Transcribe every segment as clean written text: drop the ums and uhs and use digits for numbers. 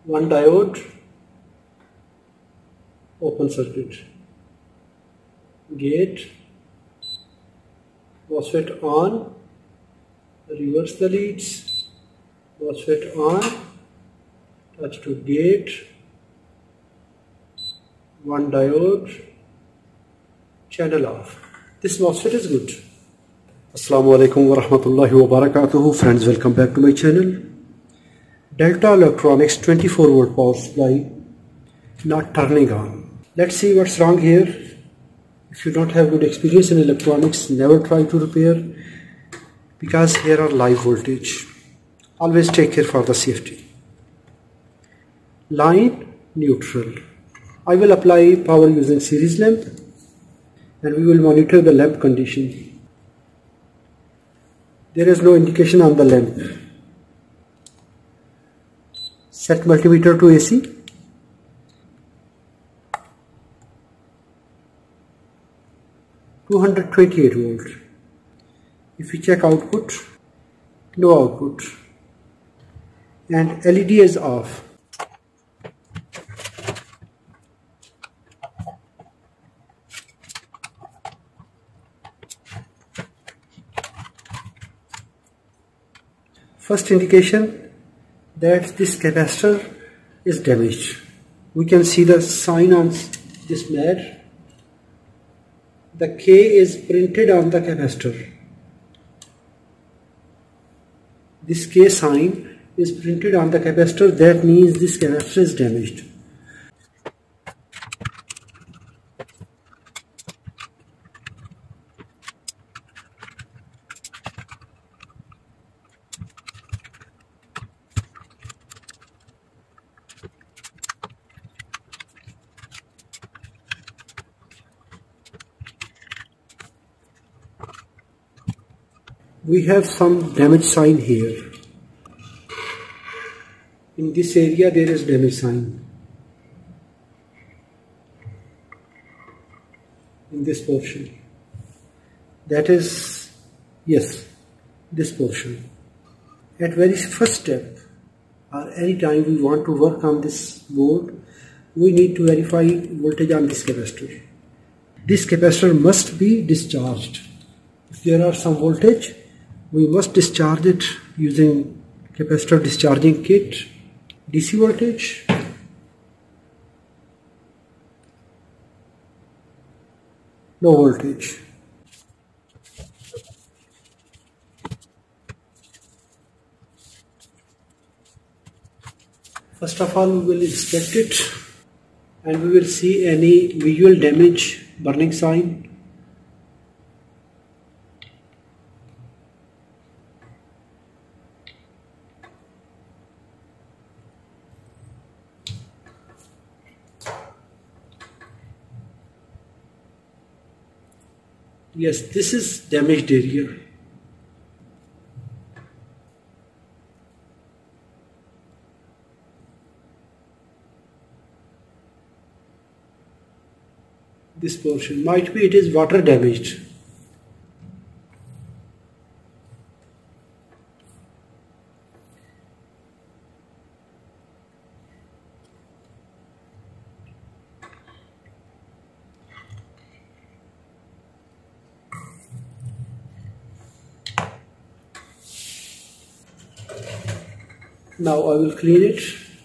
one diode, open circuit, gate, MOSFET on, reverse the leads, MOSFET on, touch to gate, one diode, channel off. This MOSFET is good. Assalamu alaikum wa rahmatullahi wa barakatuhu. Friends, welcome back to my channel. Delta Electronics 24 volt power supply not turning on. Let's see what's wrong here. If you don't have good experience in electronics, never try to repair, because here are live voltage. Always take care for the safety. Line neutral. I will apply power using series lamp, and we will monitor the lamp condition. There is no indication on the lamp. Set multimeter to AC. (228 volt). If we check output, no output, and LED is off. First indication that this capacitor is damaged. We can see the sign on this mat. The K is printed on the capacitor. This K sign is printed on the capacitor. That means this capacitor is damaged. We have some damage sign here. In this area there is damage sign. In this portion. That is, yes, this portion. At very first step, or any time we want to work on this board, we need to verify voltage on this capacitor. This capacitor must be discharged. If there are some voltage, we must discharge it using capacitor discharging kit. DC voltage, no voltage. First of all, we will inspect it, and we will see any visual damage, burning sign. Yes, this is damaged area. This portion might be, it is water damaged. Now I will clean it.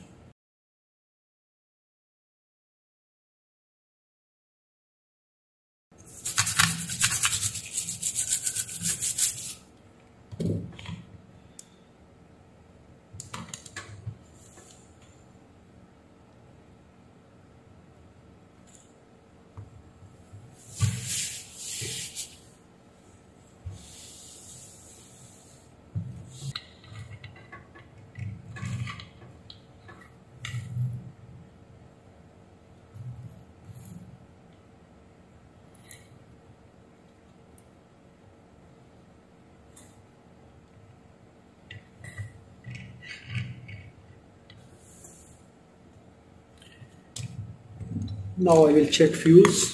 Now I will check fuse.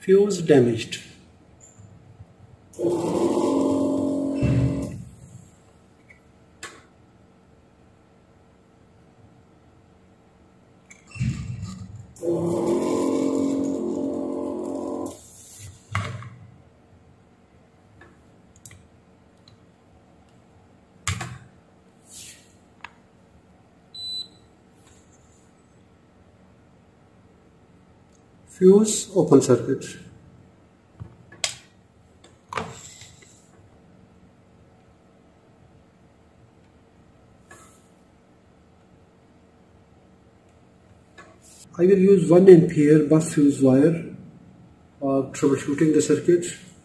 Fuse damaged. Fuse open circuit. I will use 1 ampere bus fuse wire for troubleshooting the circuit.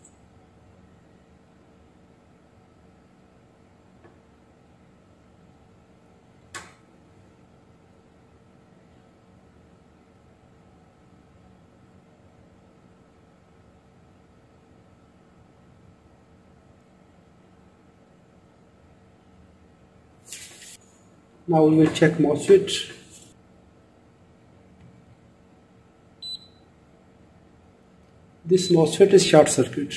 Now we will check MOSFET. This MOSFET is short circuit.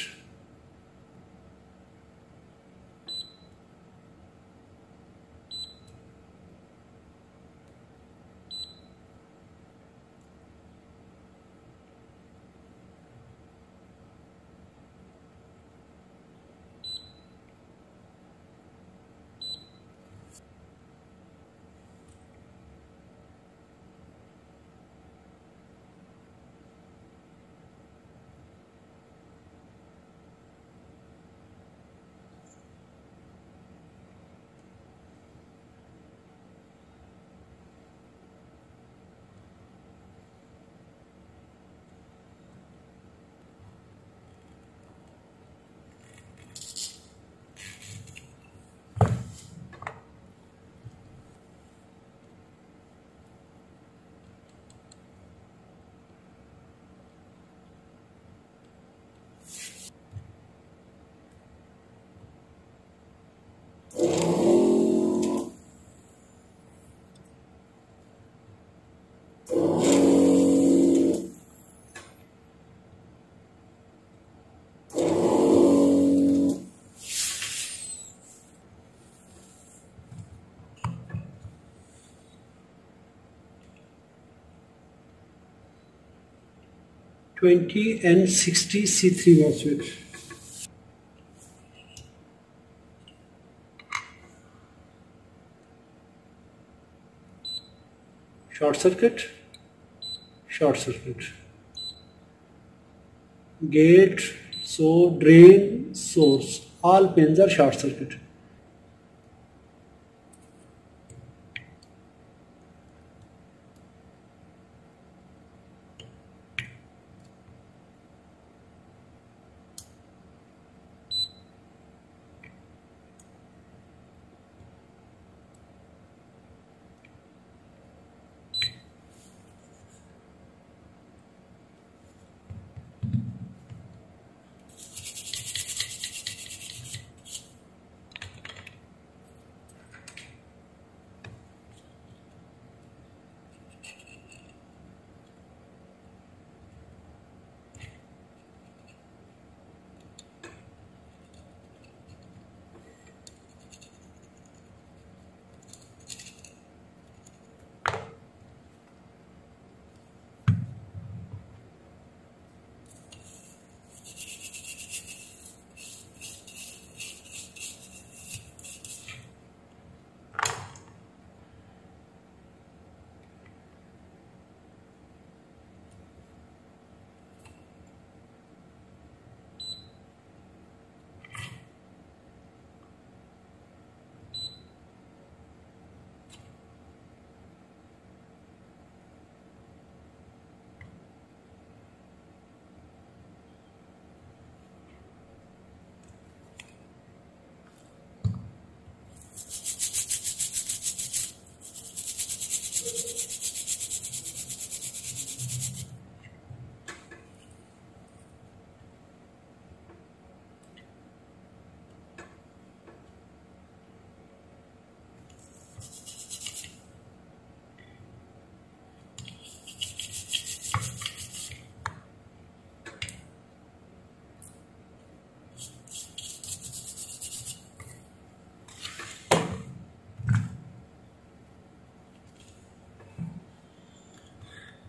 N60 C3 MOSFET. Short circuit, short circuit. Gate, so drain, source. All pins are short circuit.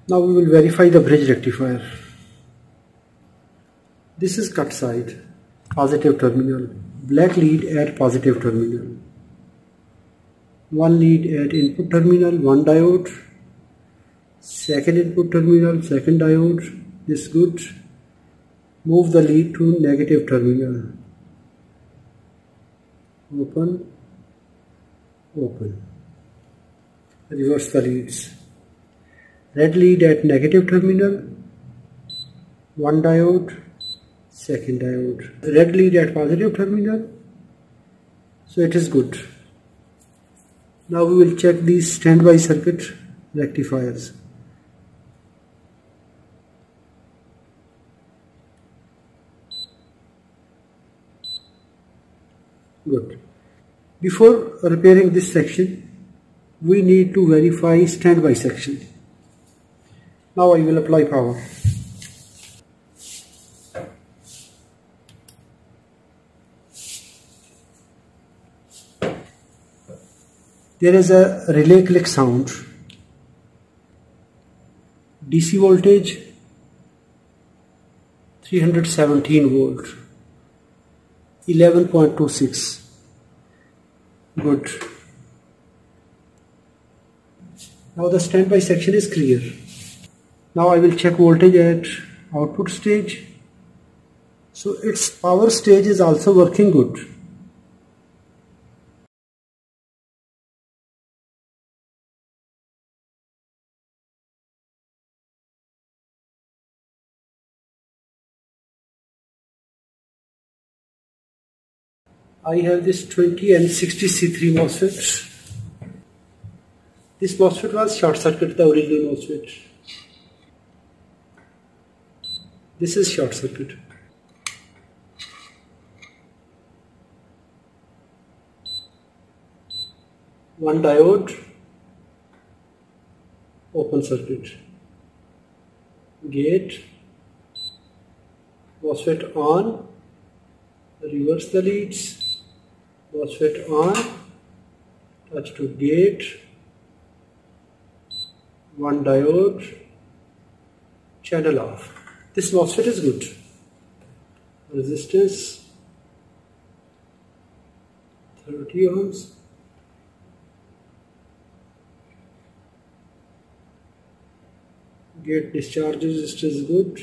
Now we will verify the bridge rectifier. This is cut side, positive terminal. Black lead at positive terminal. One lead at input terminal, one diode. Second input terminal, second diode. This is good. Move the lead to negative terminal. Open, open. Reverse the leads. Red lead at negative terminal, one diode, second diode. Red lead at positive terminal, so it is good. Now we will check these standby circuit rectifiers. Good. Before repairing this section, we need to verify standby section. Now I will apply power. There is a relay click sound. DC voltage 317 volt, 11.26. Good. Now the standby section is clear. Now I will check voltage at output stage. So its power stage is also working good. I have this 20 and 60 C3 MOSFET. This MOSFET was short circuit, the original MOSFET. This is short circuit. One diode, open circuit. Gate, MOSFET on, reverse the leads. MOSFET on, touch to gate, one diode, channel off. This MOSFET is good. Resistance 30 ohms. Gate discharge resistor is good.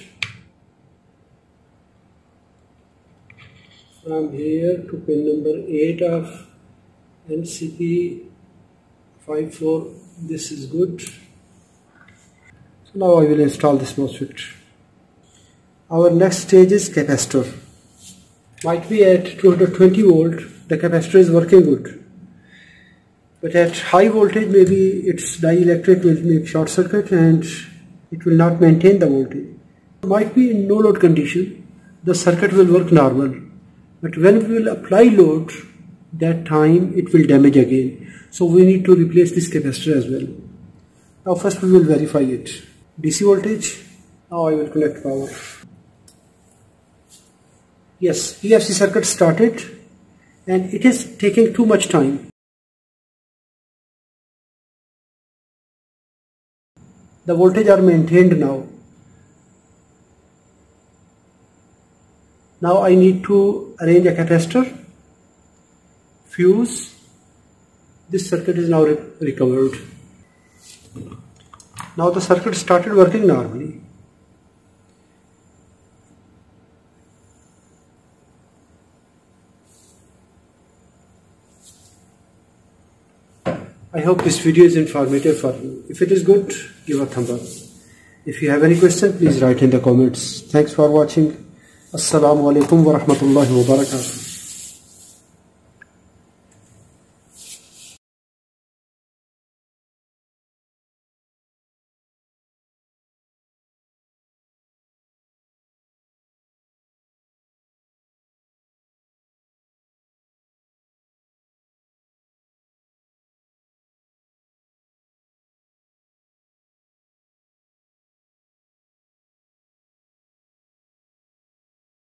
From here to pin number 8 of NCP 54, this is good. So now I will install this MOSFET. Our next stage is capacitor. Might be at 220 volt, the capacitor is working good. But at high voltage, maybe its dielectric will make short circuit and it will not maintain the voltage. Might be in no load condition, the circuit will work normal. But when we will apply load, that time it will damage again. So we need to replace this capacitor as well. Now first we will verify it. DC voltage. Now I will connect power. Yes, PFC circuit started and it is taking too much time. The voltage are maintained now. Now I need to arrange a capacitor, fuse. This circuit is now recovered. Now the circuit started working normally. I hope this video is informative for you. If it is good, give a thumb up. If you have any question, please write in the comments. Thanks for watching. Assalamu alaikum wa rahmatullahi wa barakatuh.